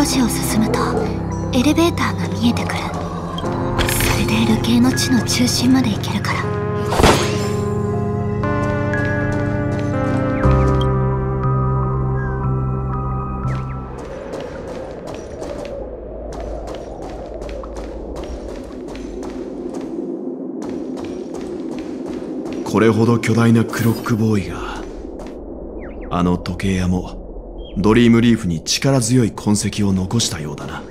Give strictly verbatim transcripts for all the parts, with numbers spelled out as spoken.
路地を進むとエレベーターが見えてくる。それで流刑の地の中心まで行けるから。 これほど巨大なクロックボーイが、あの時計屋もドリームリーフに力強い痕跡を残したようだな。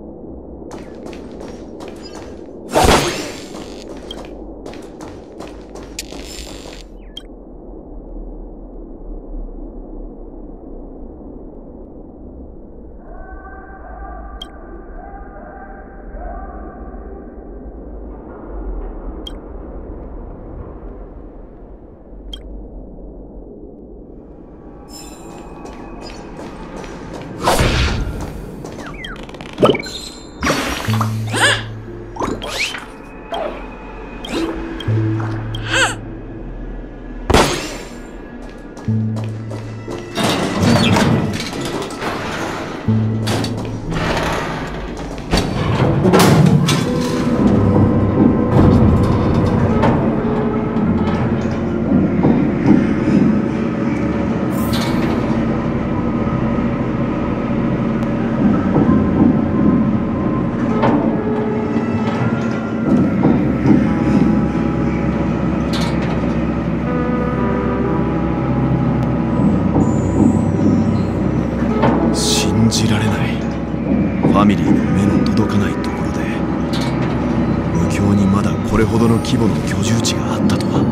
規模の居住地があったとは。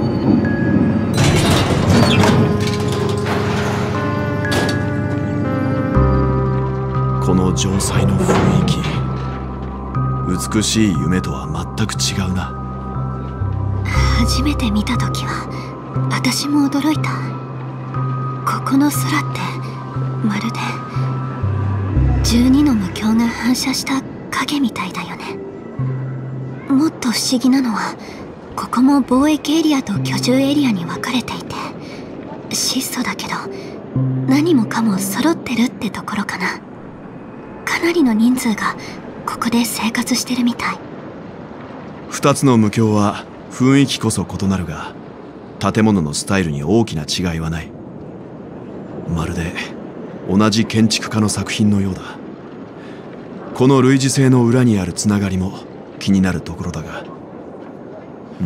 この城塞の雰囲気、美しい夢とは全く違うな。 初めて見た時は私も驚いた。ここの空ってまるでじゅうにの無境が反射した影みたいだよね。もっと不思議なのは、ここも貿易エリアと居住エリアに分かれていて、質素だけど何もかも揃ってるってところかな。かなりの人数がここで生活してるみたい。 二つの無境は雰囲気こそ異なるが、建物のスタイルに大きな違いはない。まるで同じ建築家の作品のようだ。この類似性の裏にあるつながりも気になるところだが、うん、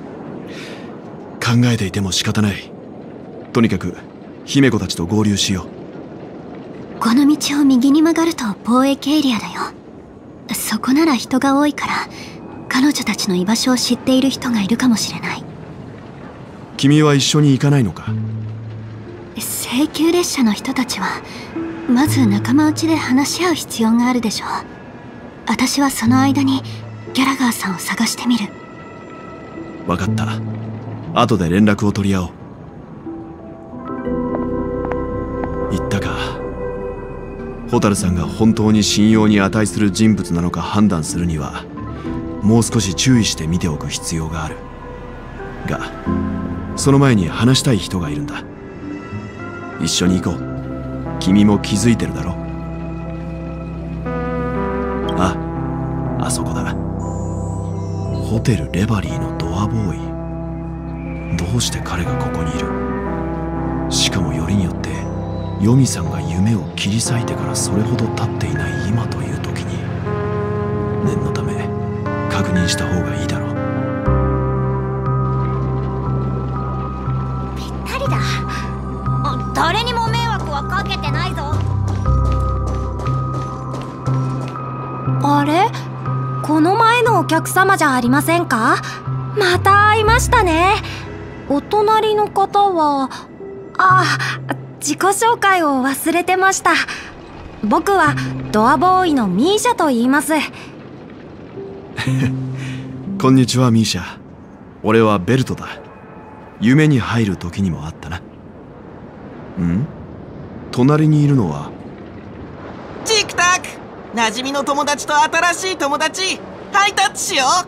考えていても仕方ない。とにかく姫子たちと合流しよう。この道を右に曲がると貿易エリアだよ。そこなら人が多いから、彼女たちの居場所を知っている人がいるかもしれない。 君は一緒に行かないのか？ 請求列車の人たちはまず仲間内で話し合う必要があるでしょう。私はその間にギャラガーさんを探してみる。 分かった。後で連絡を取り合おう。言ったか。蛍さんが本当に信用に値する人物なのか判断するには、もう少し注意して見ておく必要がある。が、その前に話したい人がいるんだ。一緒に行こう。君も気づいてるだろ。あ、あそこだ。ホテルレバリーのドアボーイ。どうして彼がここにいる？しかもよりによってヨミさんが夢を切り裂いてからそれほど経っていない今という時に、念のため確認した方がいいだろう。 ぴったりだ。誰にも迷惑はかけてないぞ。 あれ？この前のお客様じゃありませんか？また会いましたね。お隣の方は、あ、自己紹介を忘れてました。僕はドアボーイのミーシャと言います。 こんにちはミーシャ。俺はベルトだ。夢に入る時にもあったな。ん？隣にいるのはチクタク、馴染みの友達と新しい友達、ハイタッチしよう。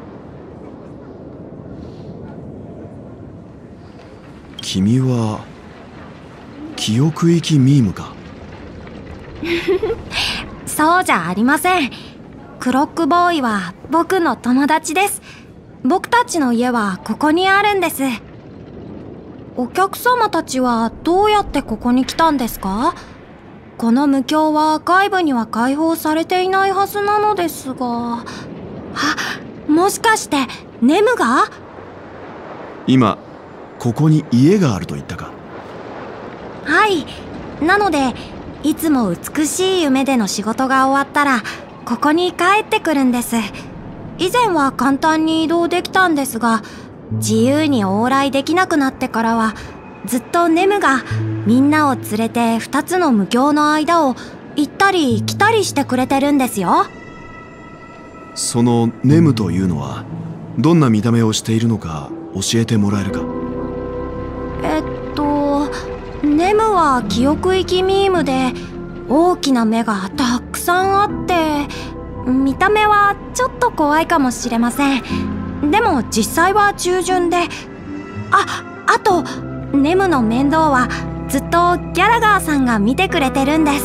君は記憶域ミームか？ そうじゃありません。クロックボーイは僕の友達です。僕たちの家はここにあるんです。お客様たちはどうやってここに来たんですか？この無境は外部には開放されていないはずなのですが。あ、もしかしてネムが？ 今ここに家があると言ったか？ はい。なのでいつも美しい夢での仕事が終わったらここに帰ってくるんです。以前は簡単に移動できたんですが、自由に往来できなくなってからはずっとネムがみんなを連れて二つの無境の間を行ったり来たりしてくれてるんですよ。 そのネムというのはどんな見た目をしているのか教えてもらえるか？ えっとネムは記憶域ミームで大きな目がたくさんあって、見た目はちょっと怖いかもしれません。でも実際は従順で、あ、あとネムの面倒はずっとギャラガーさんが見てくれてるんです。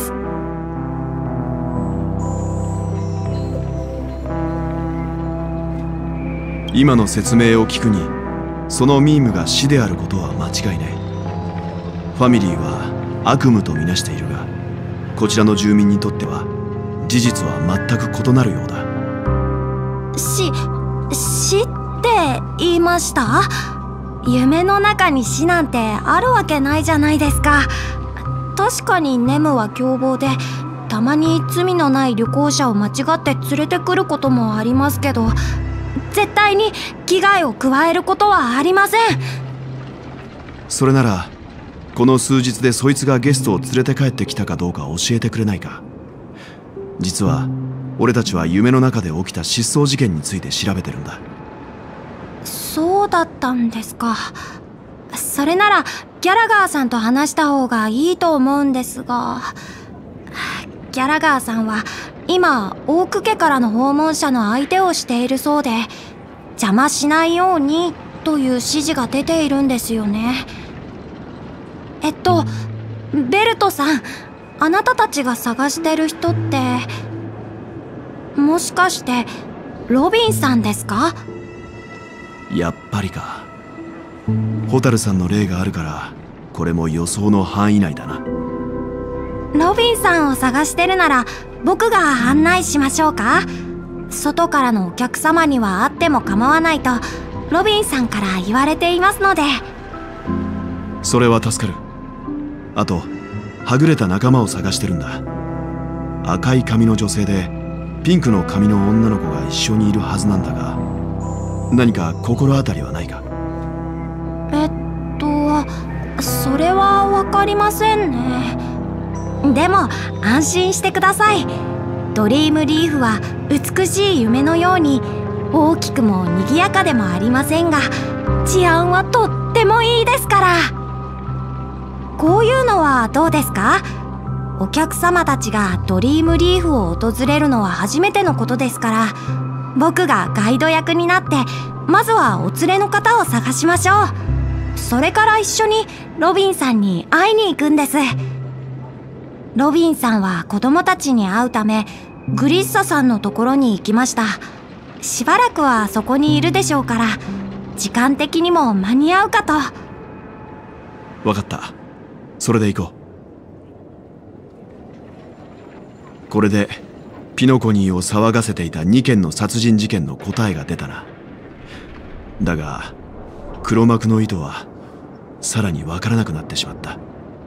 今の説明を聞くに、そのミームが死であることは間違いない。ファミリーは悪夢とみなしているが、こちらの住民にとっては事実は全く異なるようだ。 死、死って言いました？夢の中に死なんてあるわけないじゃないですか。確かにネムは凶暴で、たまに罪のない旅行者を間違って連れてくることもありますけど、絶対に危害を加えることはありません。 それならこの数日でそいつがゲストを連れて帰ってきたかどうか教えてくれないか？実は俺たちは夢の中で起きた失踪事件について調べてるんだ。 そうだったんですか。それならギャラガーさんと話した方がいいと思うんですが、ギャラガーさんは今オーク家からの訪問者の相手をしているそうで、邪魔しないようにという指示が出ているんですよね。えっとベルトさん、あなたたちが探してる人ってもしかしてロビンさんですか？ やっぱりか。ホタルさんの霊があるからこれも予想の範囲内だな。 ロビンさんを探してるなら僕が案内しましょうか？外からのお客様には会っても構わないとロビンさんから言われていますので。 それは助かる。あとはぐれた仲間を探してるんだ。赤い髪の女性でピンクの髪の女の子が一緒にいるはずなんだが、何か心当たりはないか？ えっとそれはわかりませんね。でも安心してください。ドリームリーフは美しい夢のように大きくも賑やかでもありませんが、治安はとってもいいですから。こういうのはどうですか？お客様たちがドリームリーフを訪れるのは初めてのことですから、僕がガイド役になってまずはお連れの方を探しましょう。それから一緒にロビンさんに会いに行くんです。ロビンさんは子供たちに会うためグリッサさんのところに行きました。しばらくはそこにいるでしょうから、時間的にも間に合うかと。 わかった。それで行こう。これでピノコニーを騒がせていたにけんの殺人事件の答えが出たな。だが黒幕の意図はさらにわからなくなってしまった。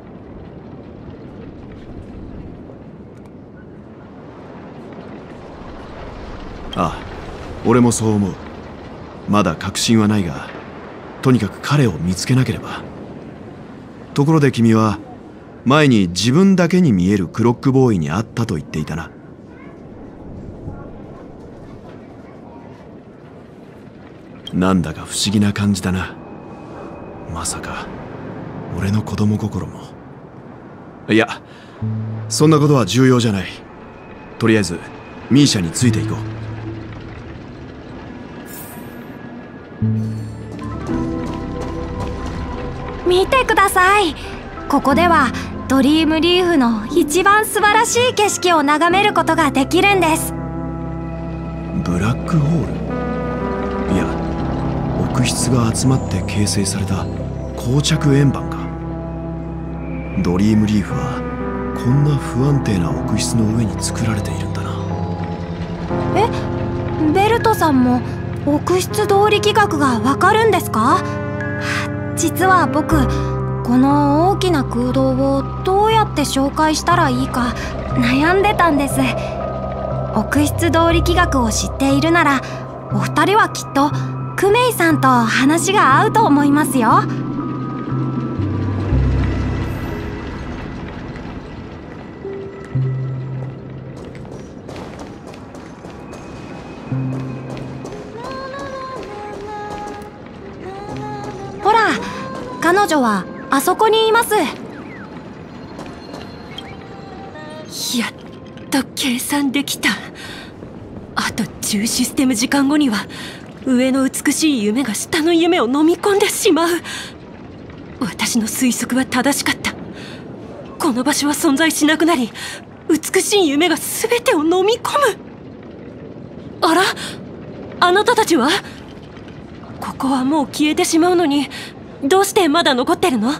ああ、俺もそう思う。まだ確信はないが、とにかく彼を見つけなければ。ところで君は前に自分だけに見えるクロックボーイに会ったと言っていたな。なんだか不思議な感じだな。まさか俺の子供心も。いや、そんなことは重要じゃない。とりあえずミーシャについていこう。 見てください。ここではドリームリーフの一番素晴らしい景色を眺めることができるんです。 ブラックホール？いや、奥室が集まって形成された膠着円盤か。ドリームリーフはこんな不安定な奥室の上に作られているんだな。 え、ベルトさんも奥室動力学がわかるんですか？実は僕、この大きな空洞をどうやって紹介したらいいか悩んでたんです。奥室動力学を知っているなら、お二人はきっとクメイさんと話が合うと思いますよ。ほら、彼女はあそこにいます。 やっと計算できた。あとじゅうシステム時間後には上の美しい夢が下の夢を飲み込んでしまう。私の推測は正しかった。この場所は存在しなくなり、美しい夢が全てを飲み込む。あら、あなたたちは？ここはもう消えてしまうのに、どうしてまだ残ってるの？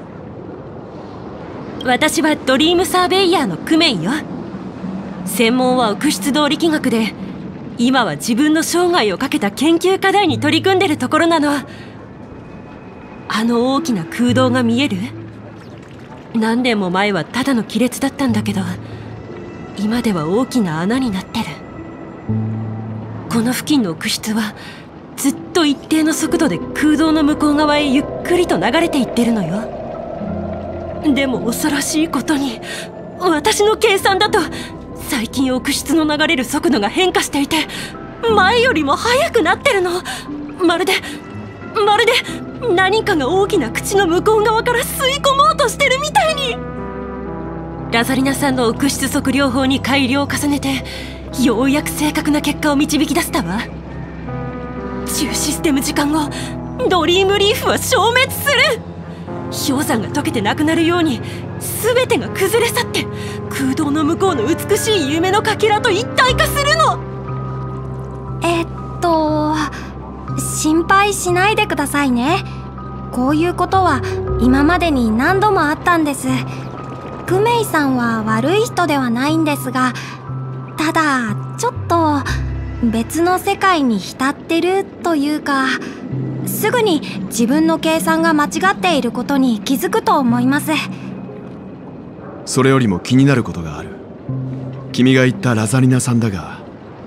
私はドリームサーベイヤーのクメイよ。専門は奥室動力学で、今は自分の生涯をかけた研究課題に取り組んでるところなの。あの大きな空洞が見える？何年も前はただの亀裂だったんだけど、今では大きな穴になってる。この付近の奥室はずっと一定の速度で空洞の向こう側へゆっくりと流れていってるのよ。でも恐ろしいことに、私の計算だと最近奥室の流れる速度が変化していて、前よりも速くなってるの。まるでまるで何かが大きな口の向こう側から吸い込もうとしてるみたいに。ラザリナさんの奥室測量法に改良を重ねて、ようやく正確な結果を導き出したわ。じゅうシステム時間後、ドリームリーフは消滅する。氷山が溶けてなくなるように全てが崩れ去って、空洞の向こうの美しい夢のかけらと一体化するの。 えっと心配しないでくださいね。こういうことは今までに何度もあったんです。クメイさんは悪い人ではないんですが、ただちょっと別の世界に浸ってるというか、すぐに自分の計算が間違っていることに気づくと思います。 それよりも気になることがある。君が言ったラザリナさんだが。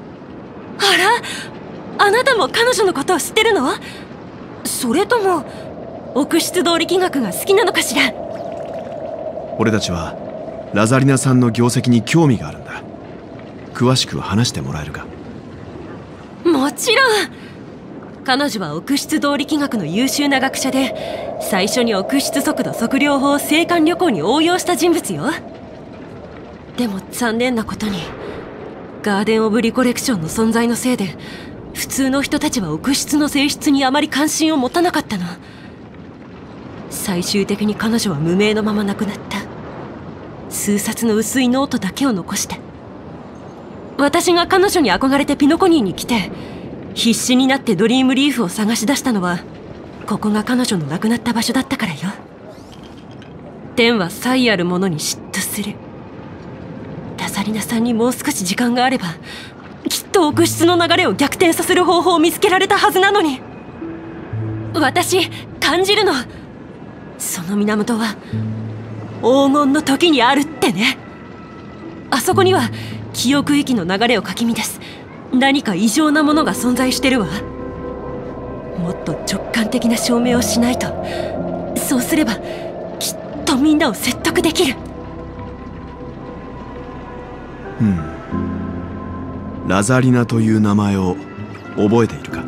あら、あなたも彼女のことを知ってるの？それとも奥室動力学が好きなのかしら？ 俺たちはラザリナさんの業績に興味があるんだ。詳しく話してもらえるか？ もちろん。彼女は奥室動力学の優秀な学者で、最初に奥室速度測量法を青函旅行に応用した人物よ。でも残念なことに、ガーデン・オブ・リコレクションの存在のせいで、普通の人たちは奥室の性質にあまり関心を持たなかったの。最終的に彼女は無名のまま亡くなった。数冊の薄いノートだけを残して。私が彼女に憧れてピノコニーに来て、必死になってドリームリーフを探し出したのは、ここが彼女の亡くなった場所だったからよ。天は才ある者に嫉妬する。ラザリナさんにもう少し時間があれば、きっと奥室の流れを逆転させる方法を見つけられたはずなのに。私感じるの。その源は黄金の時にあるってね。あそこには記憶域の流れをかき乱す何か異常なものが存在してるわ。もっと直感的な証明をしないと。そうすればきっとみんなを説得できる。 うんラザリナという名前を覚えているか？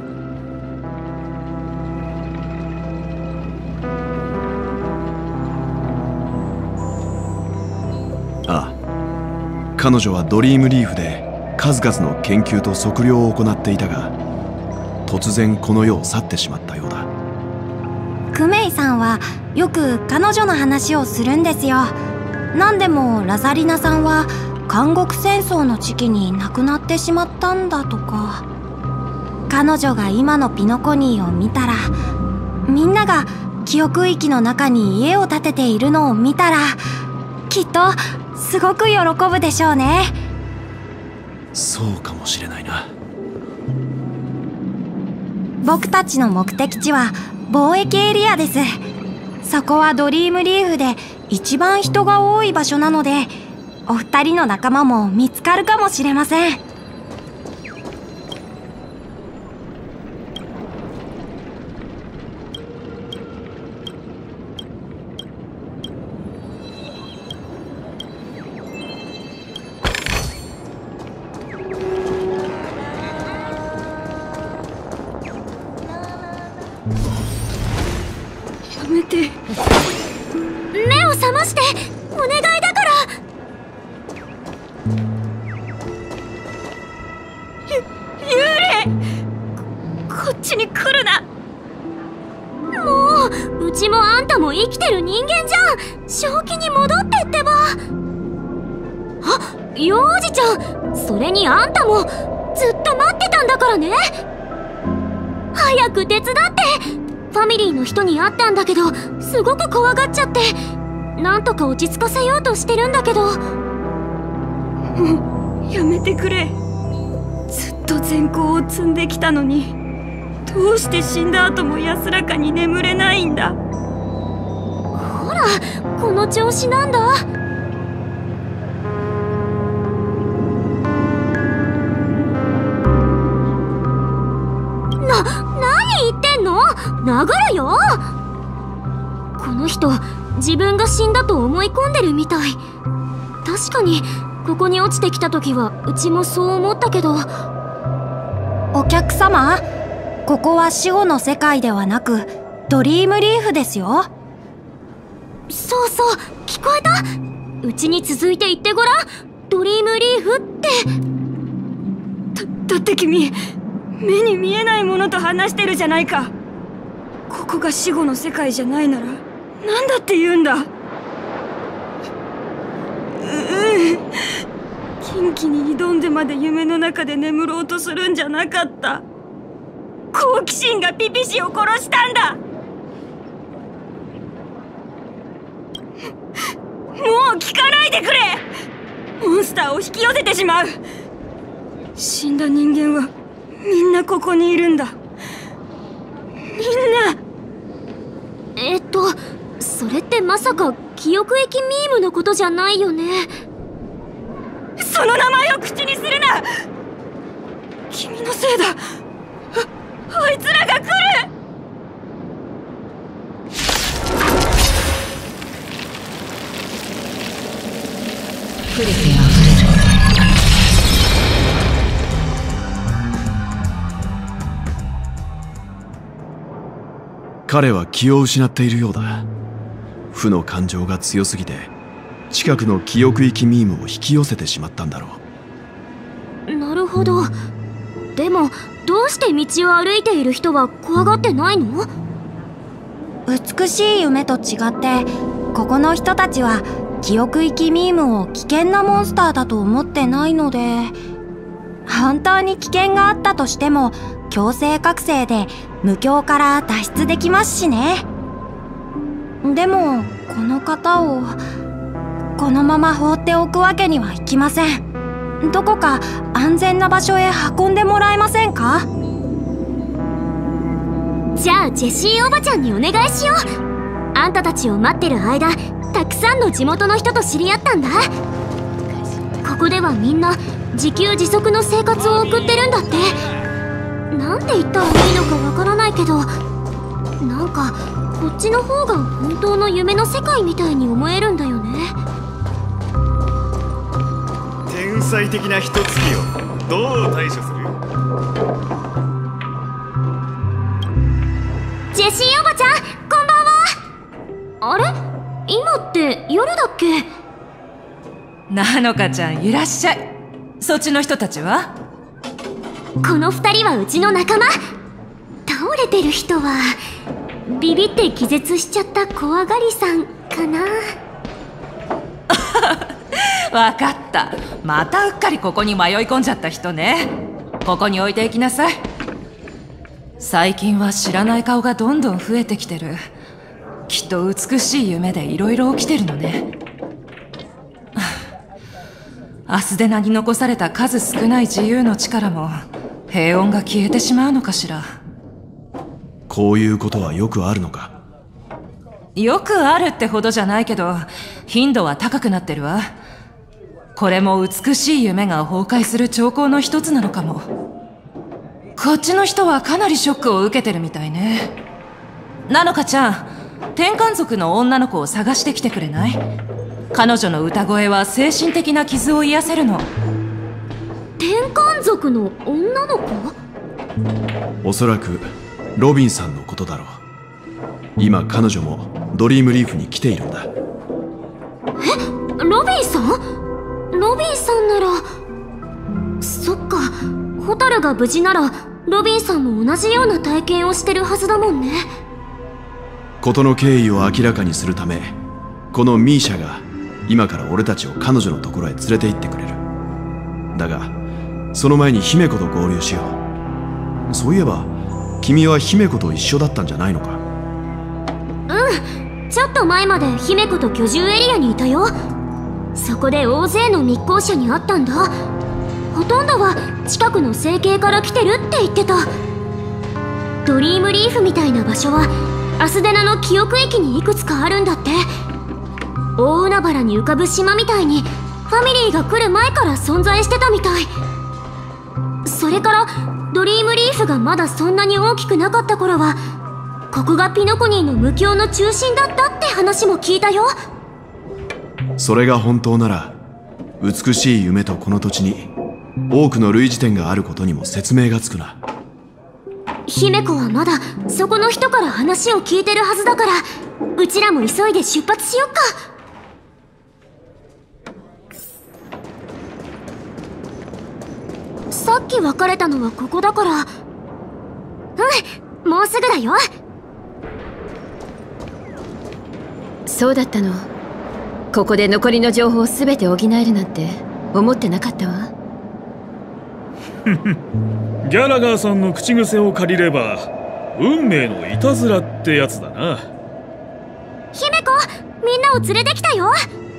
ああ、彼女はドリームリーフで数々の研究と測量を行っていたが、突然この世を去ってしまったようだ。 クメイさんはよく彼女の話をするんですよ。 なんでもラザリナさんは監獄戦争の時期に亡くなってしまったんだとか。彼女が今のピノコニーを見たら、みんなが記憶域の中に家を建てているのを見たら、きっとすごく喜ぶでしょうね。 そうかもしれないな。 僕たちの目的地は貿易エリアです。そこはドリームリーフで一番人が多い場所なので、お二人の仲間も見つかるかもしれません。 やめて。目を覚まして、お願いだから。ゆ幽霊、こっちに来るな。もううちもあんたも生きてる人間じゃん。正気に戻ってってば。あ、幼児ちゃん、それにあんたもずっと待ってたんだからね。早く手伝って。ファミリーの人に会ったんだけど、すごく怖がっちゃって、なんとか落ち着かせようとしてるんだけど。 やめてくれ。ずっと善行を積んできたのに、どうして死んだ後も安らかに眠れないんだ。 ほら、この調子なんだ。な、何言ってんの？殴るよ。この人、自分が死んだと思い込んでるみたい。確かにここに落ちてきた時はうちもそう思ったけど。 お客様、ここは死後の世界ではなくドリームリーフですよ。 そうそう、聞こえた？うちに続いて言ってごらん。ドリームリーフって。 だ、だって君、目に見えないものと話してるじゃないか。ここが死後の世界じゃないなら何だって言うんだ。う、うん、禁忌に挑んでまで夢の中で眠ろうとするんじゃなかった。好奇心がピピシを殺したんだ。もう聞かないでくれ。モンスターを引き寄せてしまう。死んだ人間はみんなここにいるんだ。みんな。 えっとそれってまさか記憶駅ミームのことじゃないよね。 その名前を口にするな。君のせいだ。あ、あいつらが来る。 触れてあふれる。 彼は気を失っているようだ。負の感情が強すぎて近くの記憶域ミームを引き寄せてしまったんだろう。なるほど。でもどうして道を歩いている人は怖がってないの？ 美しい夢と違ってここの人たちは記憶域ミームを危険なモンスターだと思ってないので、本当に危険があったとしても強制覚醒で無境から脱出できますしね。でもこの方をこのまま放っておくわけにはいきません。どこか安全な場所へ運んでもらえませんか？ じゃあジェシーおばちゃんにお願いしよう。あんたたちを待ってる間、たくさんの地元の人と知り合ったんだ。ここではみんな自給自足の生活を送ってるんだって。なんて言ったらいいのかわからないけど、なんかこっちの方が本当の夢の世界みたいに思えるんだよね。 天才的な一月をどう対処する？ ジェシーおばちゃん、こんばんは。あれ？今って夜だっけ？ なのかちゃん、いらっしゃい。そっちの人たちは？ この二人はうちの仲間。倒れてる人はビビって気絶しちゃった怖がりさんかな。 わかった。またうっかりここに迷い込んじゃった人ね。ここに置いていきなさい。最近は知らない顔がどんどん増えてきてる。きっと美しい夢でいろいろ起きてるのね。アスデナに残された数少ない自由の力も平穏が消えてしまうのかしら。 こういうことはよくあるのか？ よくあるってほどじゃないけど、頻度は高くなってるわ。これも美しい夢が崩壊する兆候の一つなのかも。こっちの人はかなりショックを受けてるみたいね。なのかちゃん、天観族の女の子を探してきてくれない？彼女の歌声は精神的な傷を癒せるの。 天観族の女の子？ おそらくロビンさんのことだろう。今彼女もドリームリーフに来ているんだ。 え、ロビンさん？ロビンさんなら。そっか、ホタルが無事ならロビンさんも同じような体験をしてるはずだもんね。 事の経緯を明らかにするため、このミーシャが今から俺たちを彼女のところへ連れて行ってくれる。だがその前に姫子と合流しよう。そういえば君は姫子と一緒だったんじゃないのか？ うん、ちょっと前まで姫子と居住エリアにいたよ。そこで大勢の密航者に会ったんだ。ほとんどは近くの整形から来てるって言ってた。ドリームリーフみたいな場所はアスデナの記憶域にいくつかあるんだって。大海原に浮かぶ島みたいにファミリーが来る前から存在してたみたい。それからドリームリーフがまだそんなに大きくなかった頃はここがピノコニーの無境の中心だったって話も聞いたよ。 それが本当なら、美しい夢とこの土地に多くの類似点があることにも説明がつくな。 姫子はまだそこの人から話を聞いてるはずだから、うちらも急いで出発しよっか。さっき別れたのはここだから。うん、もうすぐだよ。 そうだったの。ここで残りの情報を全て補えるなんて思ってなかったわ。 ギャラガーさんの口癖を借りれば運命のいたずらってやつだな。 姫子、みんなを連れてきたよ。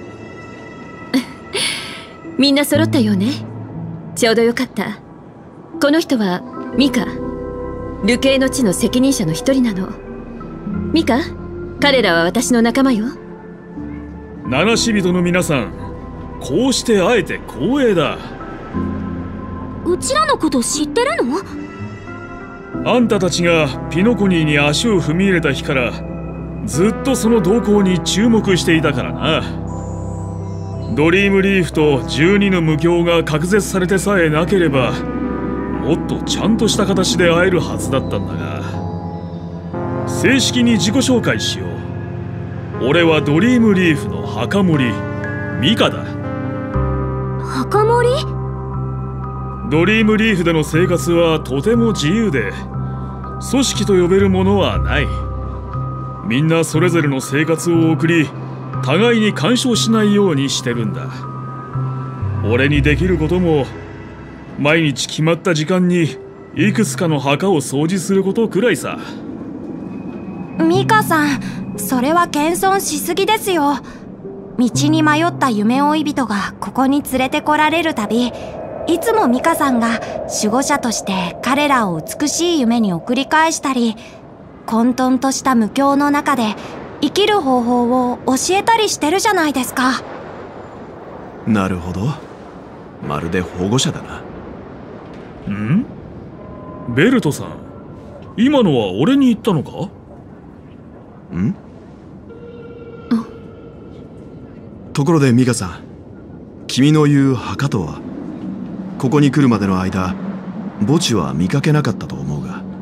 みんな揃ったようね。ちょうどよかった。この人はミカ、流刑の地の責任者の一人なの。ミカ、彼らは私の仲間よ。 七死人の皆さん、こうして会えて光栄だ。 うちらのこと知ってるの？ あんたたちがピノコニーに足を踏み入れた日からずっとその動向に注目していたからな。ドリームリーフとじゅうにの無境が隔絶されてさえなければもっとちゃんとした形で会えるはずだったんだが、正式に自己紹介しよう。俺はドリームリーフの墓守ミカだ。 墓守？ ドリームリーフでの生活はとても自由で、組織と呼べるものはない。みんなそれぞれの生活を送り、互いに干渉しないようにしてるんだ。俺にできることも毎日決まった時間にいくつかの墓を掃除することくらいさ。 ミカさん、それは謙遜しすぎですよ。道に迷った夢追い人がここに連れてこられるたび、いつもミカさんが守護者として彼らを美しい夢に送り返したり、混沌とした無境の中で生きる方法を教えたりしてるじゃないですか。 なるほど、まるで保護者だな。 ん？ベルトさん、今のは俺に言ったのか？ ん？ところでミカさん、君の言う墓とは、ここに来るまでの間墓地は見かけなかったと思うが。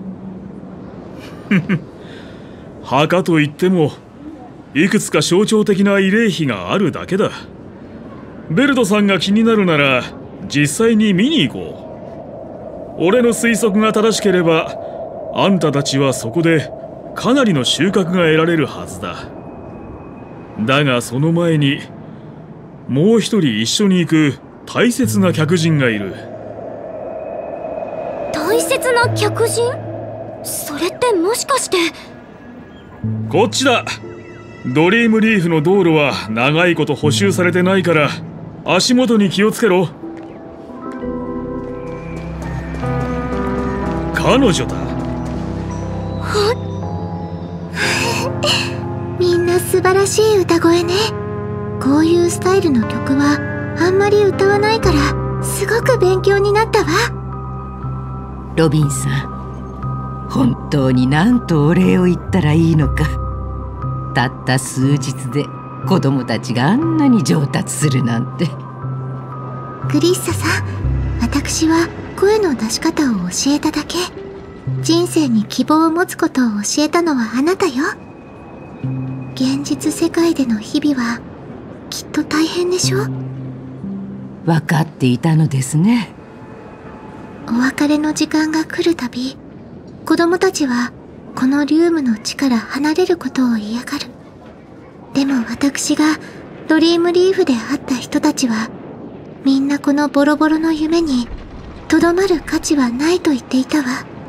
墓といってもいくつか象徴的な慰霊碑があるだけだ。ベルトさんが気になるなら実際に見に行こう。俺の推測が正しければあんたたちはそこでかなりの収穫が得られるはずだ。だがその前にもう一人一緒に行く大切な客人がいる。 大切な客人？それってもしかして。 こっちだ。ドリームリーフの道路は長いこと補修されてないから足元に気をつけろ。彼女だ。 みんな素晴らしい歌声ね。こういうスタイルの曲はあんまり歌わないからすごく勉強になったわ。 ロビンさん、本当に何とお礼を言ったらいいのか。たった数日で子供たちがあんなに上達するなんて。 クリッサさん、私は声の出し方を教えただけ。人生に希望を持つことを教えたのはあなたよ。現実世界での日々はきっと大変でしょ。 分かっていたのですね。 お別れの時間が来るたび、子供たちはこのリュームの地から離れることを嫌がる。でも私がドリームリーフで会った人たちはみんなこのボロボロの夢にとどまる価値はないと言っていたわ。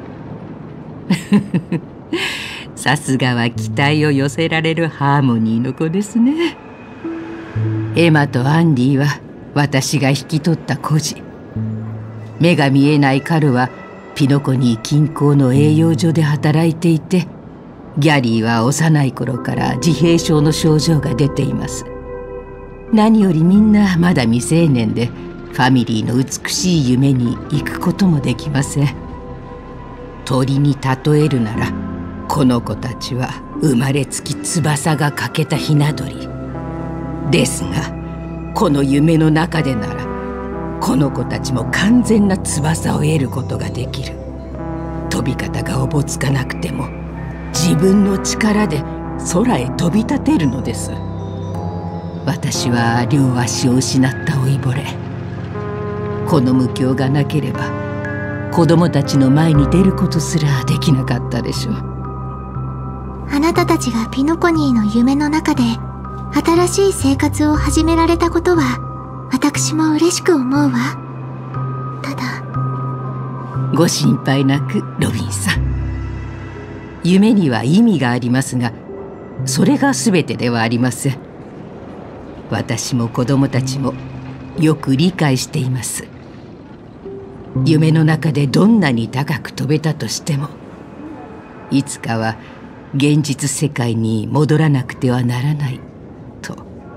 さすがは期待を寄せられるハーモニーの子ですね。エマとアンディは私が引き取った孤児。目が見えないカルはピノコニー近郊の栄養所で働いていて、ギャリーは幼い頃から自閉症の症状が出ています。何よりみんなまだ未成年でファミリーの美しい夢に行くこともできません。鳥に例えるならこの子たちは生まれつき翼が欠けたひな鳥ですが、この夢の中でならこの子たちも完全な翼を得ることができる。飛び方がおぼつかなくても自分の力で空へ飛び立てるのです。私は両足を失った老いぼれ。この無教がなければ子供たちの前に出ることすらできなかったでしょう。 あなたたちがピノコニーの夢の中で新しい生活を始められたことは私も嬉しく思うわ。ただ、 ご心配なくロビンさん。夢には意味がありますが、それが全てではありません。私も子供たちもよく理解しています。夢の中でどんなに高く飛べたとしても、いつかは現実世界に戻らなくてはならないと。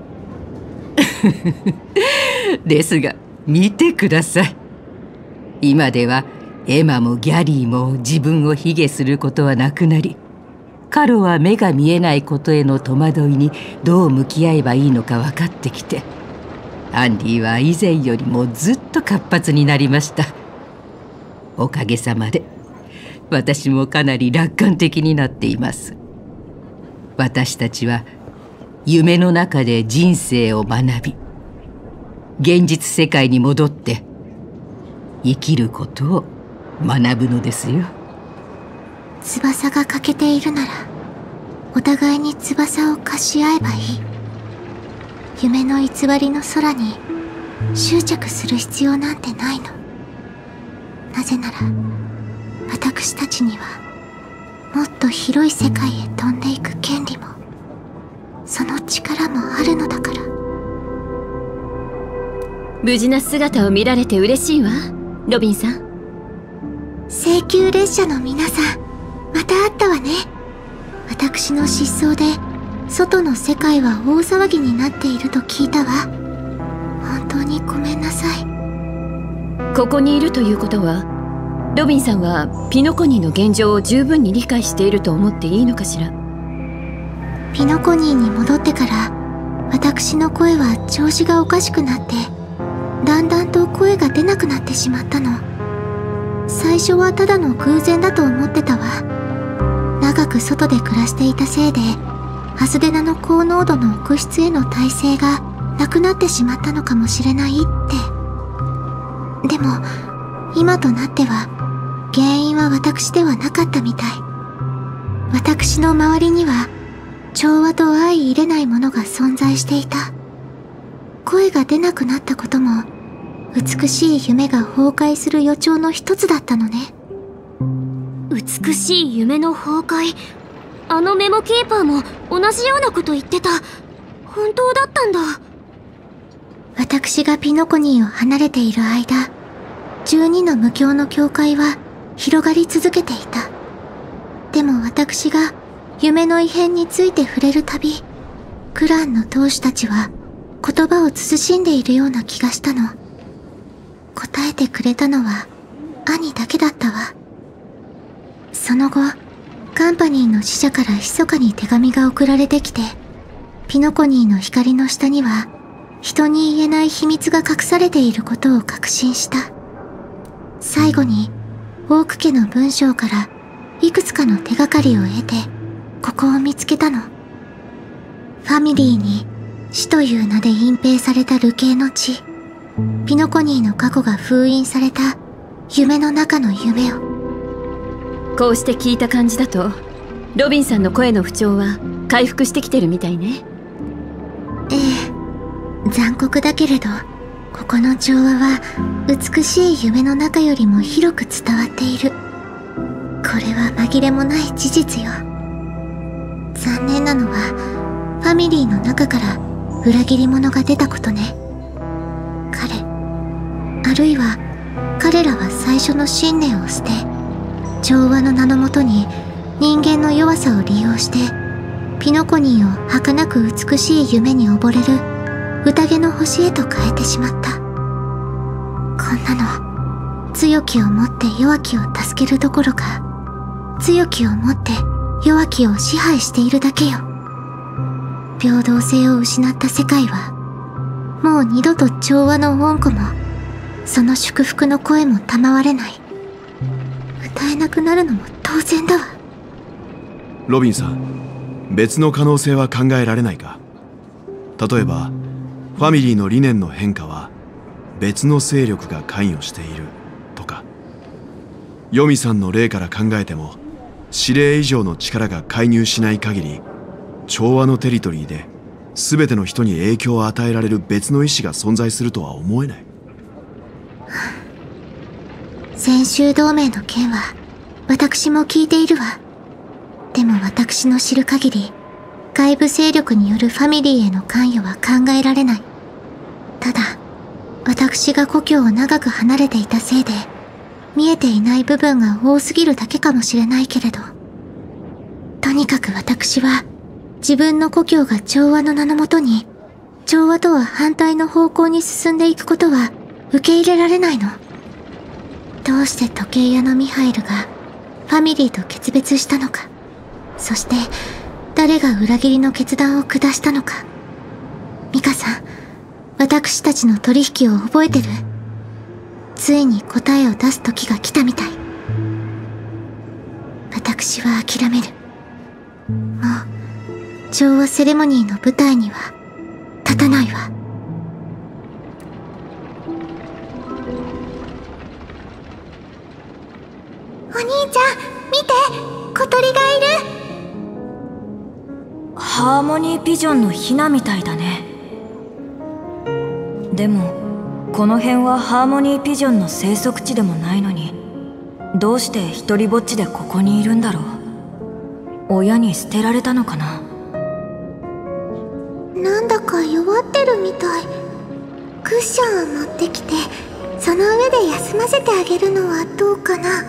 ですが見てください。今ではエマもギャリーも自分を卑下することはなくなり、カロは目が見えないことへの戸惑いにどう向き合えばいいのか分かってきて、アンディは以前よりもずっと活発になりました。おかげさまで私もかなり楽観的になっています。私たちは夢の中で人生を学び、現実世界に戻って生きることを学ぶのですよ。 翼が欠けているならお互いに翼を貸し合えばいい。夢の偽りの空に執着する必要なんてないの。なぜなら私たちにはもっと広い世界へ飛んでいく権利もその力もあるのだから。 無事な姿を見られて嬉しいわ、ロビンさん。 請求列車の皆さん、また会ったわね。私の失踪で外の世界は大騒ぎになっていると聞いたわ。本当にごめんなさい。 ここにいるということは、ロビンさんはピノコニーの現状を十分に理解していると思っていいのかしら。 ピノコニーに戻ってから私の声は調子がおかしくなって、だんだんと声が出なくなってしまったの。最初はただの偶然だと思ってたわ。長く外で暮らしていたせいでアスデナの高濃度の奥室への耐性がなくなってしまったのかもしれないって。でも今となっては原因は私ではなかったみたい。私の周りには調和と相入れないものが存在していた。 声が出なくなったことも、美しい夢が崩壊する予兆の一つだったのね。 美しい夢の崩壊。あのメモキーパーも同じようなこと言ってた。本当だったんだ。 私がピノコニーを離れている間、じゅうにの無境の境界は広がり続けていた。でも私が夢の異変について触れるたび、クランの当主たちは言葉を慎んでいるような気がしたの。答えてくれたのは兄だけだったわ。その後、カンパニーの使者から密かに手紙が送られてきて、ピノコニーの光の下には人に言えない秘密が隠されていることを確信した。最後にオーク家の文章からいくつかの手がかりを得て、ここを見つけたの。ファミリーに死という名で隠蔽された流刑の地、ピノコニーの過去が封印された夢の中の夢を。 こうして聞いた感じだと、ロビンさんの声の不調は回復してきてるみたいね。 ええ、残酷だけれど、ここの調和は美しい夢の中よりも広く伝わっている。これは紛れもない事実よ。残念なのは、ファミリーの中から裏切り者が出たことね。彼、あるいは彼らは最初の信念を捨て、調和の名のもとに人間の弱さを利用して、ピノコニーを儚く美しい夢に溺れる宴の星へと変えてしまった。こんなの、強きをもって弱きを助けるどころか、強きをもって弱きを支配しているだけよ。平等性を失った世界は、もう二度と調和の恩子も、その祝福の声も賜れない。歌えなくなるのも当然だわ。 ロビンさん、別の可能性は考えられないか？例えば、ファミリーの理念の変化は別の勢力が関与しているとか。ヨミさんの例から考えても、指令以上の力が介入しない限り、調和のテリトリーで全ての人に影響を与えられる別の意志が存在するとは思えない。 先週同盟の件は私も聞いているわ。でも私の知る限り、外部勢力によるファミリーへの関与は考えられない。ただ、私が故郷を長く離れていたせいで、見えていない部分が多すぎるだけかもしれないけれど、とにかく私は、自分の故郷が調和の名のもとに、調和とは反対の方向に進んでいくことは受け入れられないの。どうして時計屋のミハイルがファミリーと決別したのか、そして誰が裏切りの決断を下したのか。ミカさん、私たちの取引を覚えてる？ついに答えを出す時が来たみたい。私は諦める。もう調和セレモニーの舞台には立たないわ。 お兄ちゃん、見て、小鳥がいる。 ハーモニービジョンのヒナみたいだね。でもこの辺はハーモニービジョンの生息地でもないのに、どうして一人ぼっちでここにいるんだろう。親に捨てられたのかな。 なんだか弱ってるみたい。クッションを持ってきて、その上で休ませてあげるのはどうかな。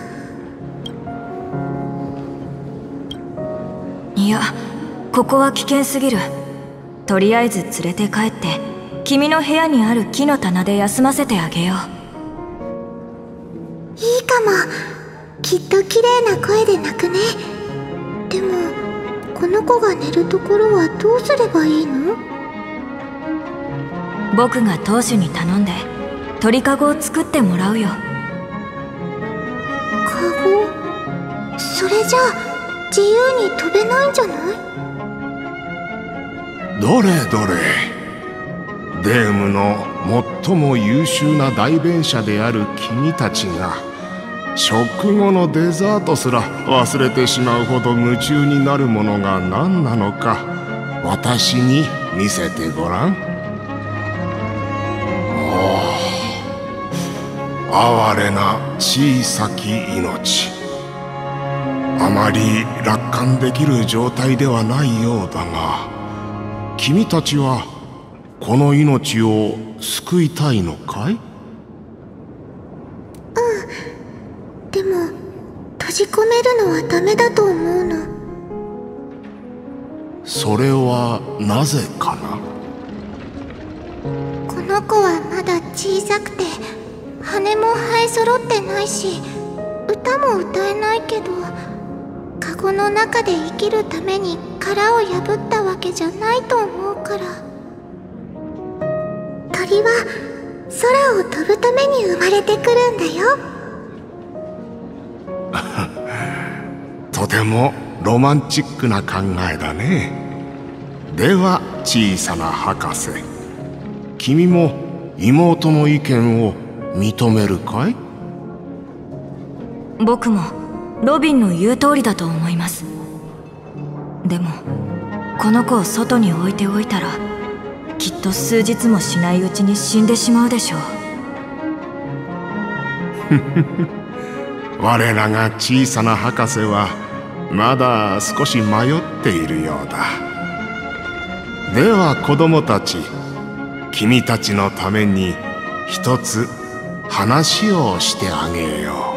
いや、ここは危険すぎる。とりあえず連れて帰って君の部屋にある木の棚で休ませてあげよう。いいかも。きっと綺麗な声で鳴くね。でもこの子が寝るところはどうすればいいの？ 僕が当主に頼んで鳥かごを作ってもらうよ。 かご？それじゃあ自由に飛べないんじゃない？ どれどれ、デームの最も優秀な代弁者である君たちが食後のデザートすら忘れてしまうほど夢中になるものが何なのか、私に見せてごらん。 哀れな小さき命。あまり楽観できる状態ではないようだが、君たちはこの命を救いたいのかい？ うん。でも閉じ込めるのはダメだと思うの。 それはなぜかな？ この子はまだ小さくて羽も生え揃ってないし、歌も歌えないけど、カゴの中で生きるために殻を破ったわけじゃないと思うから。鳥は空を飛ぶために生まれてくるんだよ。 とてもロマンチックな考えだね。では小さな博士、君も妹の意見を認めるかい？ 僕もロビンの言う通りだと思います。でもこの子を外に置いておいたら、きっと数日もしないうちに死んでしまうでしょう。 我らが小さな博士はまだ少し迷っているようだ。では子供たち、君たちのために一つ話をしてあげよ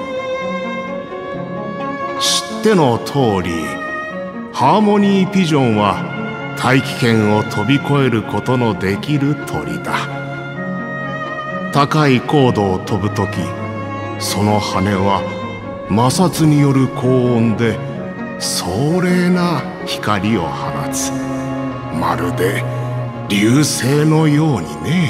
う。知っての通り、ハーモニーピジョンは大気圏を飛び越えることのできる鳥だ。高い高度を飛ぶとき、その羽は摩擦による高温で壮麗な光を放つ。まるで流星のようにね。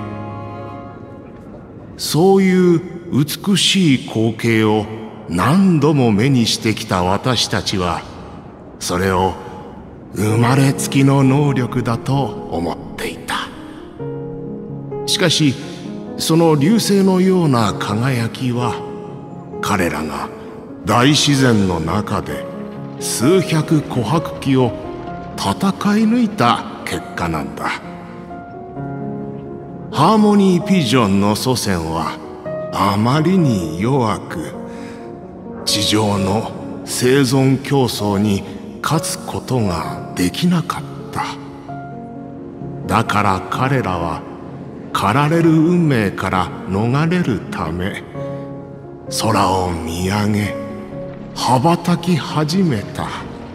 そういう美しい光景を何度も目にしてきた私たちは、それを生まれつきの能力だと思っていた。しかしその流星のような輝きは、彼らが大自然の中で数百琥珀機を戦い抜いた結果なんだ。ハーモニーピジョンの祖先はあまりに弱く、地上の生存競争に勝つことができなかった。だから彼らは狩られる運命から逃れるため、空を見上げ羽ばたき始めた。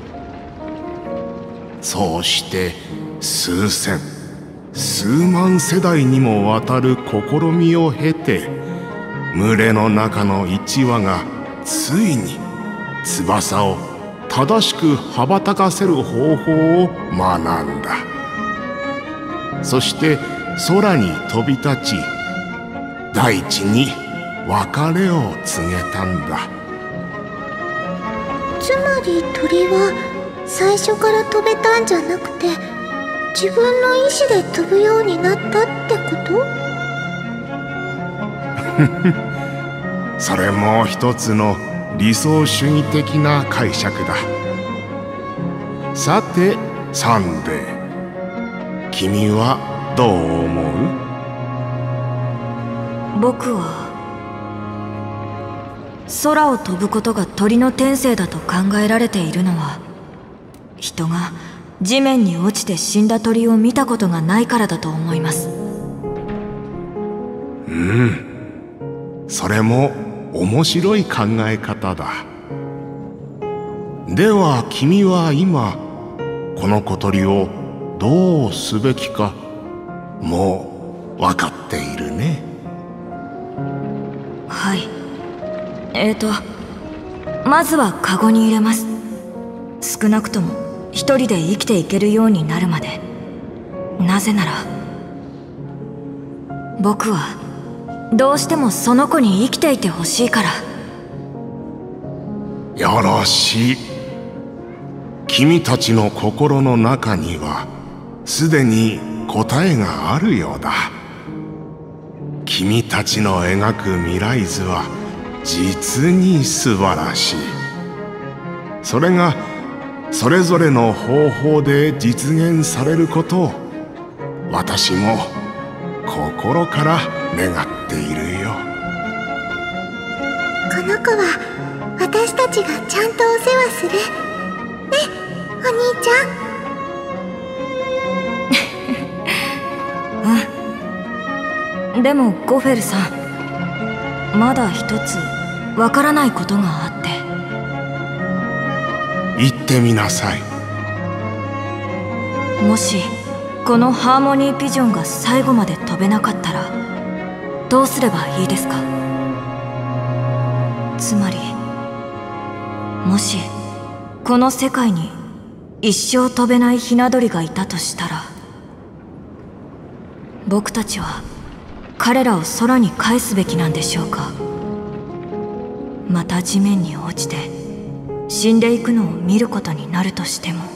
そうして数千数万世代にもわたる試みを経て、群れの中の一羽がついに翼を正しく羽ばたかせる方法を学んだ。そして空に飛び立ち、大地に別れを告げたんだ。 つまり鳥は最初から飛べたんじゃなくて、自分の意志で飛ぶようになったってこと？ それも一つの理想主義的な解釈だ。さてサンデー、君はどう思う？僕は空を飛ぶことが鳥の天性だと考えられているのは、人が地面に落ちて死んだ鳥を見たことがないからだと思います。 うん、それも面白い考え方だ。では君は今この小鳥をどうすべきかもう分かっているね。 はい。えーとまずはカゴに入れます。少なくとも一人で生きていけるようになるまで。なぜなら僕はどうしてもその子に生きていてほしいから。 よろしい。君たちの心の中にはすでに答えがあるようだ。君たちの描く未来図は実に素晴らしい。それがそれぞれの方法で実現されることを私も心から願っているよ。 この子は私たちがちゃんとお世話するね、お兄ちゃん。うん。でもゴフェルさん、まだ一つわからないことがあって。 言ってみなさい。 もしこのハーモニーピジョンが最後まで飛べなかったらどうすればいいですか？つまりもしこの世界に一生飛べないひな鳥がいたとしたら、僕たちは彼らを空に返すべきなんでしょうか？また地面に落ちて死んでいくのを見ることになるとしても。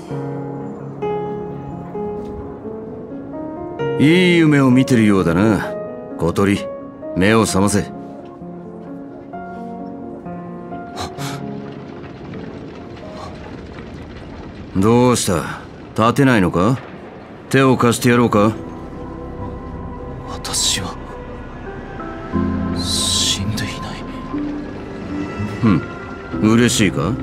いい夢を見てるようだな、小鳥。目を覚ませ。どうした？立てないのか？手を貸してやろうか？ 私は死んでいない。 ふん、嬉しいか？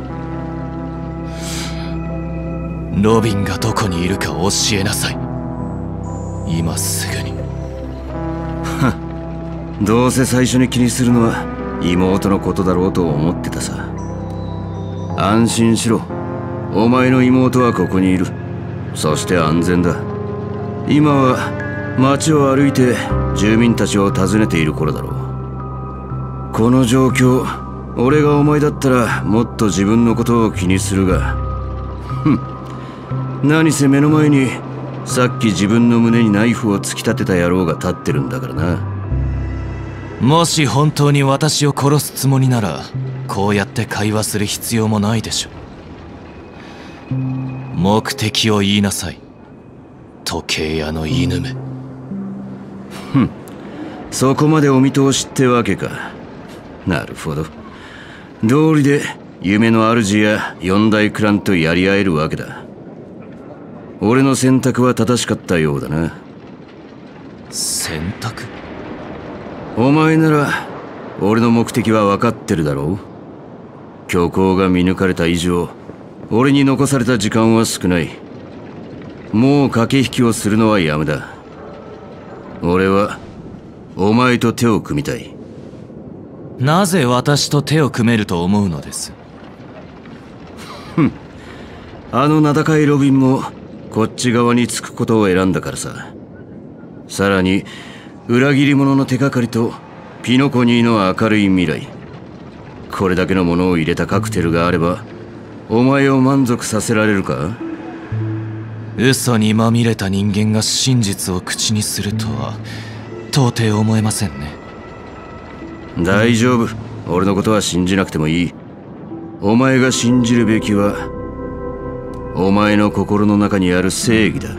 ロビンがどこにいるか教えなさい、今すぐに。 はっ、どうせ最初に気にするのは妹のことだろうと思ってたさ。安心しろ、お前の妹はここにいる。そして安全だ。今は街を歩いて住民たちを訪ねている頃だろう。この状況、俺がお前だったらもっと自分のことを気にするが、ふん、何せ目の前にさっき自分の胸にナイフを突き立てた野郎が立ってるんだからな。 もし本当に私を殺すつもりならこうやって会話する必要もないでしょう。目的を言いなさい、時計屋の犬め。 ふん、そこまでお見通しってわけか。なるほど。道理で夢の主や四大クランとやり合えるわけだ。俺の選択は正しかったようだな。 選択？ お前なら俺の目的は分かってるだろう。虚構が見抜かれた以上、俺に残された時間は少ない。もう駆け引きをするのはやめだ。俺はお前と手を組みたい。 なぜ私と手を組めると思うのです？ ふん、あの名高いロビンもこっち側につくことを選んだからさ。さらに裏切り者の手がかりとピノコニーの明るい未来、これだけのものを入れたカクテルがあればお前を満足させられるか？ 嘘にまみれた人間が真実を口にするとは到底思えませんね。 大丈夫、俺のことは信じなくてもいい。お前が信じるべきはお前の心の中にある正義だ。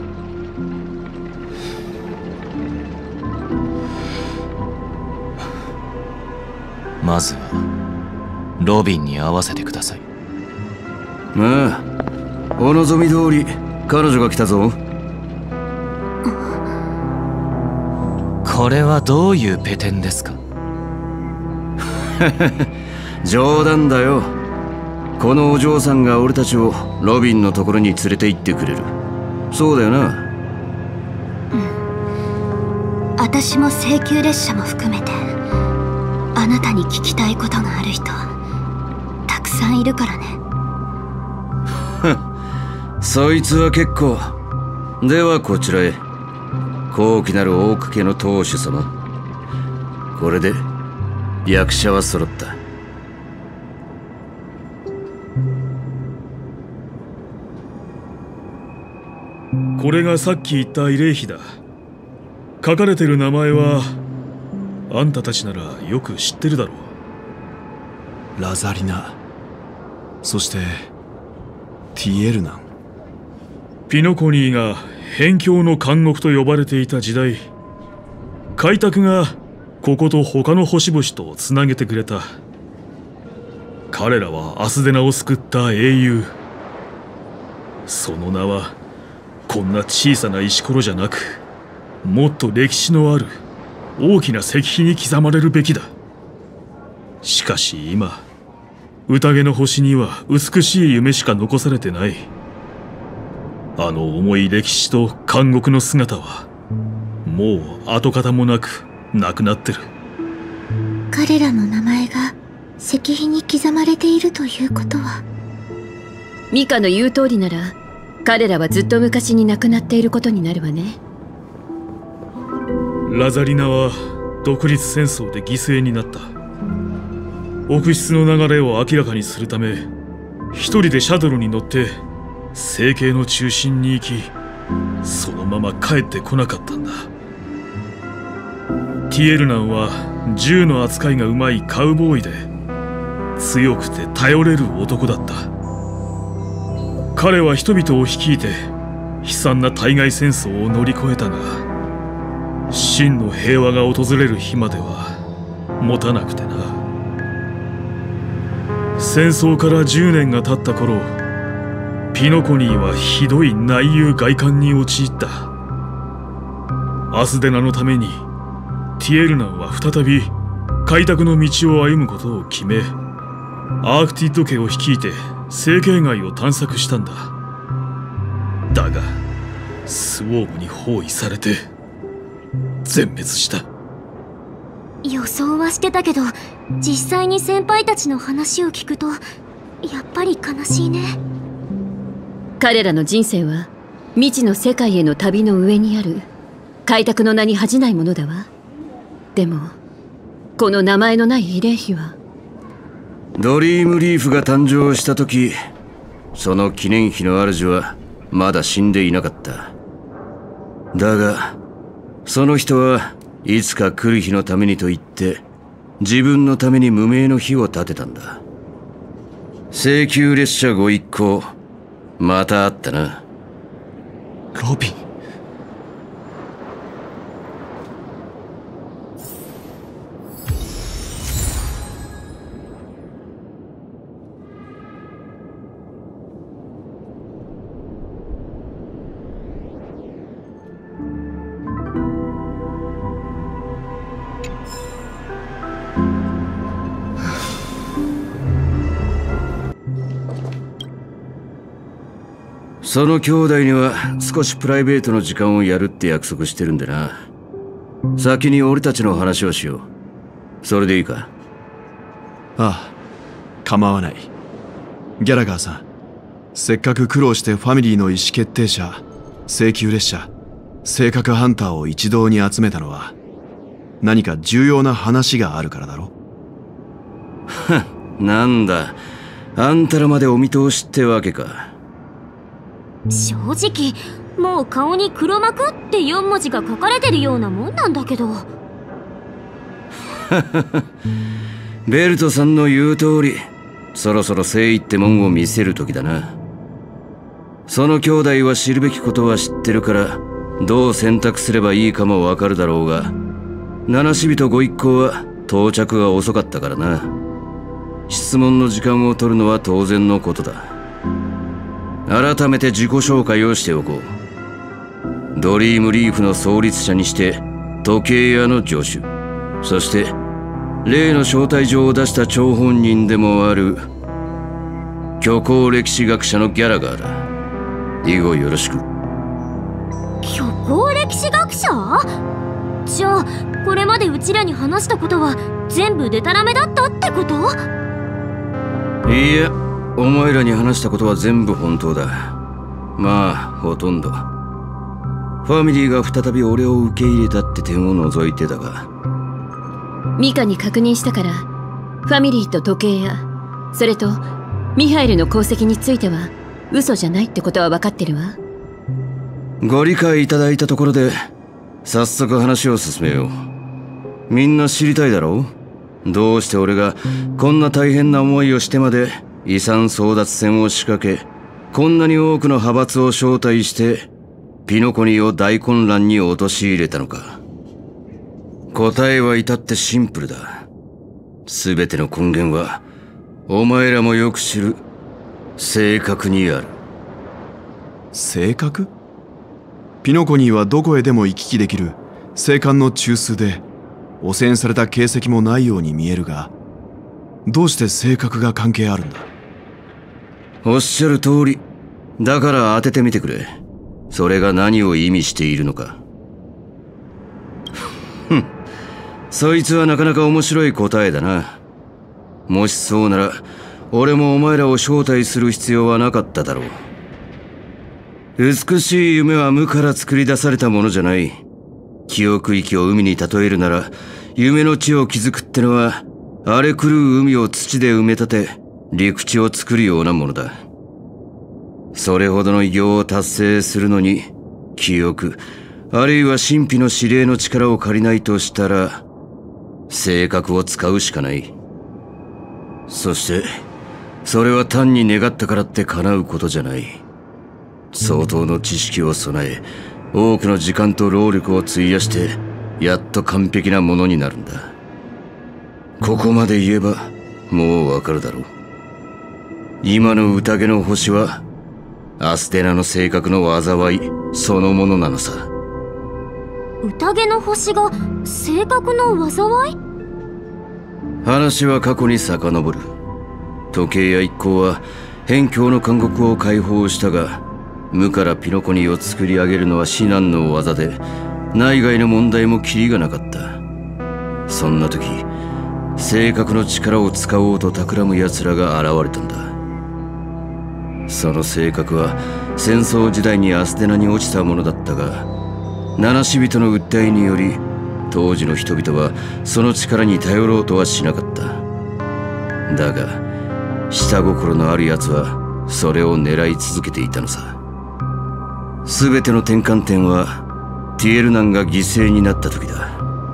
まずはロビンに会わせてください。 ああ、お望み通り彼女が来たぞ。 これはどういうペテンですか？ 冗談だよ。このお嬢さんが俺たちをロビンのところに連れて行ってくれる。そうだよな。 うん。私も請求列車も含めてあなたに聞きたいことがある人たくさんいるからね。 そいつは結構。ではこちらへ。高貴なるオーク家の当主様。これで役者は揃った。 これがさっき言った慰霊碑だ。書かれてる名前はあんたたちならよく知ってるだろう。ラザリナ、そしてティエルナン。 ピノコニーが辺境の監獄と呼ばれていた時代、開拓がここと他の星々とつなげてくれた。彼らはアスデナを救った英雄。その名はこんな小さな石ころじゃなく、もっと歴史のある大きな石碑に刻まれるべきだ。 しかし今、宴の星には美しい夢しか残されてない。あの重い歴史と監獄の姿はもう跡形もなくなくなってる。 彼らの名前が石碑に刻まれているということは、 ミカの言う通りなら彼らはずっと昔に亡くなっていることになるわね。 ラザリナは独立戦争で犠牲になった。奥室の流れを明らかにするため、一人でシャドルに乗って聖系の中心に行き、そのまま帰ってこなかったんだ。ティエルナンは銃の扱いがうまいカウボーイで、強くて頼れる男だった。彼は人々を率いて悲惨な対外戦争を乗り越えたが、真の平和が訪れる日までは持たなくてな。戦争からじゅうねんが経った頃、ピノコニーはひどい内憂外患に陥った。アスデナのためにティエルナンは再び開拓の道を歩むことを決め、アークティッド家を率いて聖境外を探索したんだ。だがスウォームに包囲されて全滅した。 予想はしてたけど、実際に先輩たちの話を聞くとやっぱり悲しいね。 彼らの人生は未知の世界への旅の上にある開拓の名に恥じないものだわ。でもこの名前のない慰霊碑は、 ドリームリーフが誕生した時、その記念碑の主はまだ死んでいなかった。だがその人はいつか来る日のためにと言って自分のために無名の碑を建てたんだ。聖宮列車ご一行、また会ったな。 ロビン。 その兄弟には少しプライベートの時間をやるって約束してるんでな。先に俺たちの話をしよう。それでいいか？ ああ、構わない。ギャラガーさん、せっかく苦労してファミリーの意思決定者、聖宮列車、性格ハンターを一堂に集めたのは何か重要な話があるからだろ？ はっ、なんだ、あんたらまでお見通しってわけか。 正直もう顔に黒幕ってよん文字が書かれてるようなもんなんだけど。 ベルトさんの言う通り、そろそろ誠意ってもんを見せる時だな。その兄弟は知るべきことは知ってるから、どう選択すればいいかもわかるだろうが、七死人ご一行は到着が遅かったからな。質問の時間を取るのは当然のことだ。改めて自己紹介をしておこう。ドリームリーフの創立者にして時計屋の助手、そして例の招待状を出した張本人でもある虚構歴史学者のギャラガーだ。以後よろしく。 虚構歴史学者？じゃあこれまでうちらに話したことは全部デタラメだったってこと？ いや、お前らに話したことは全部本当だ。まあほとんど。ファミリーが再び俺を受け入れたって点を除いてだが。 ミカに確認したから、ファミリーと時計屋、それとミハイルの功績については嘘じゃないってことは分かってるわ。 ご理解いただいたところで早速話を進めよう。みんな知りたいだろう？どうして俺がこんな大変な思いをしてまで遺産争奪戦を仕掛け、こんなに多くの派閥を招待してピノコニーを大混乱に陥れたのか。答えは至ってシンプルだ。すべての根源はお前らもよく知る性格にある。 性格？ピノコニーはどこへでも行き来できる精悍の中枢で、汚染された形跡もないように見えるが。 どうして性格が関係あるんだ？ おっしゃる通り。だから当ててみてくれ。それが何を意味しているのか。ふん。そいつはなかなか面白い答えだな。もしそうなら、俺もお前らを招待する必要はなかっただろう。美しい夢は無から作り出されたものじゃない。記憶域を海に例えるなら、夢の地を築くってのは、荒れ狂う海を土で埋め立て、陸地を作るようなものだ。それほどの偉業を達成するのに、記憶、あるいは神秘の指令の力を借りないとしたら、性格を使うしかない。そして、それは単に願ったからって叶うことじゃない。相当の知識を備え、多くの時間と労力を費やして、やっと完璧なものになるんだ。ここまで言えば、もうわかるだろう。今の宴の星は、アステナの性格の災いそのものなのさ。 宴の星が性格の災い？ 話は過去に遡る。時計屋一行は辺境の監獄を解放したが、無からピノコニーを作り上げるのは至難の業で、内外の問題もキリがなかった。そんな時、性格の力を使おうと企む奴らが現れたんだ。その性格は戦争時代にアステナに落ちたものだったが、七死人の訴えにより当時の人々はその力に頼ろうとはしなかった。だが下心のある奴はそれを狙い続けていたのさ。全ての転換点はティエルナンが犠牲になった時だ。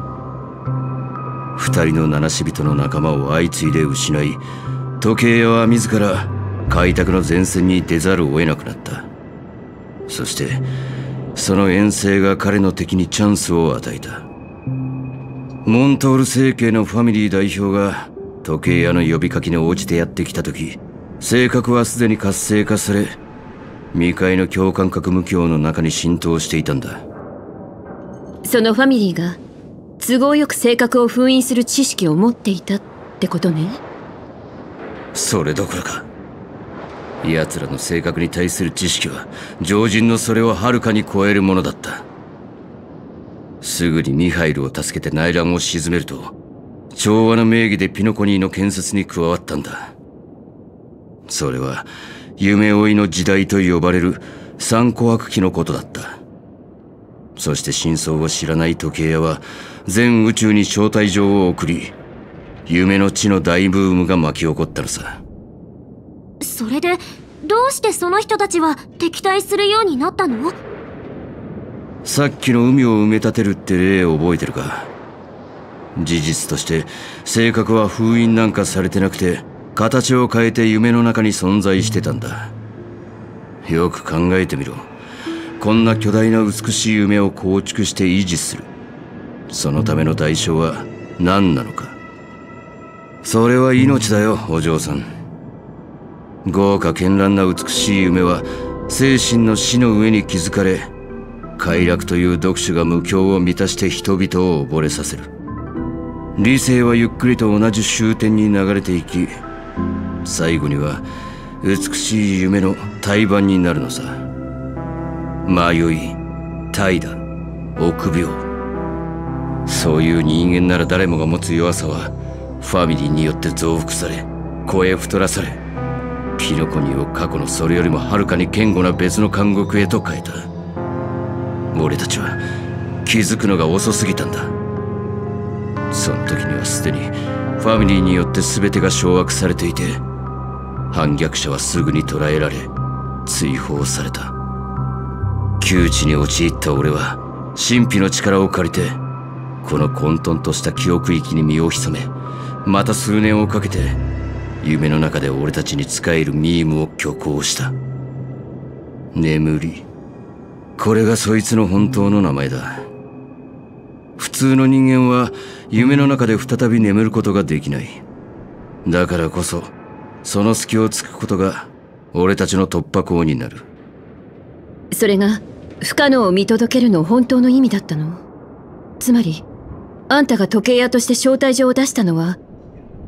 二人の七死人の仲間を相次いで失い、時計屋は自ら開拓の前線に出ざるを得なくなった。そしてその遠征が彼の敵にチャンスを与えた。モントール政系のファミリー代表が時計屋の呼びかけに応じてやってきた時、性格はすでに活性化され、未開の共感覚無教の中に浸透していたんだ。 そのファミリーが都合よく性格を封印する知識を持っていたってことね。 それどころか、奴らの性格に対する知識は常人のそれをはるかに超えるものだった。すぐにミハイルを助けて内乱を鎮めると、調和の名義でピノコニーの建設に加わったんだ。それは夢追いの時代と呼ばれる三琥珀期のことだった。そして真相を知らない時計屋は全宇宙に招待状を送り、夢の地の大ブームが巻き起こったのさ。 それでどうしてその人たちは敵対するようになったの？ さっきの海を埋め立てるって例を覚えてるか？事実として性格は封印なんかされてなくて、形を変えて夢の中に存在してたんだ。よく考えてみろ。こんな巨大な美しい夢を構築して維持する、そのための代償は何なのか。それは命だよ、お嬢さん。豪華絢爛な美しい夢は精神の死の上に築かれ、快楽という読書が無境を満たして人々を溺れさせる。理性はゆっくりと同じ終点に流れていき、最後には美しい夢の胎盤になるのさ。迷い、怠惰、臆病、そういう人間なら誰もが持つ弱さはファミリーによって増幅され、声太らされ、ピノコニーを過去のそれよりもはるかに堅固な別の監獄へと変えた。俺たちは気づくのが遅すぎたんだ。その時にはすでにファミリーによって全てが掌握されていて、反逆者はすぐに捕らえられ追放された。窮地に陥った俺は神秘の力を借りて、この混沌とした記憶域に身を潜め、また数年をかけて夢の中で俺たちに仕えるミームを虚構した。眠り、これがそいつの本当の名前だ。普通の人間は夢の中で再び眠ることができない。だからこそその隙を突くことが俺たちの突破口になる。 それが不可能を見届けるの本当の意味だったの？つまりあんたが時計屋として招待状を出したのは、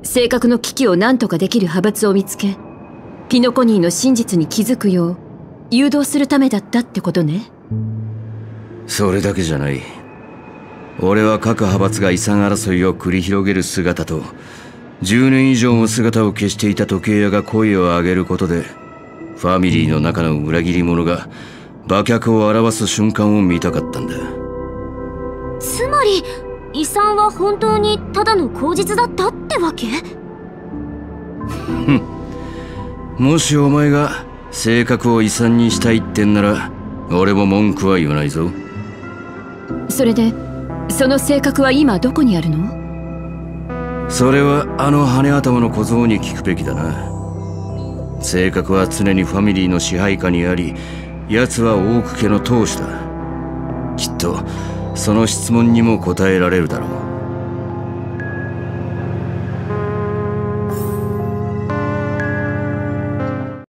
性格の危機を何とかできる派閥を見つけ、ピノコニーの真実に気づくよう誘導するためだったってことね。 それだけじゃない。俺は各派閥が遺産争いを繰り広げる姿と、じゅうねん以上も姿を消していた時計屋が声を上げることで、ファミリーの中の裏切り者が馬脚を表す瞬間を見たかったんだ。 つまり遺産は本当にただの口実だったってわけ？ もしお前が性格を遺産にしたいってんなら、俺も文句は言わないぞ。 それでその性格は今どこにあるの？ それはあの羽頭の小僧に聞くべきだな。性格は常にファミリーの支配下にあり、奴は大久家の当主だ。きっとその質問にも答えられるだろう。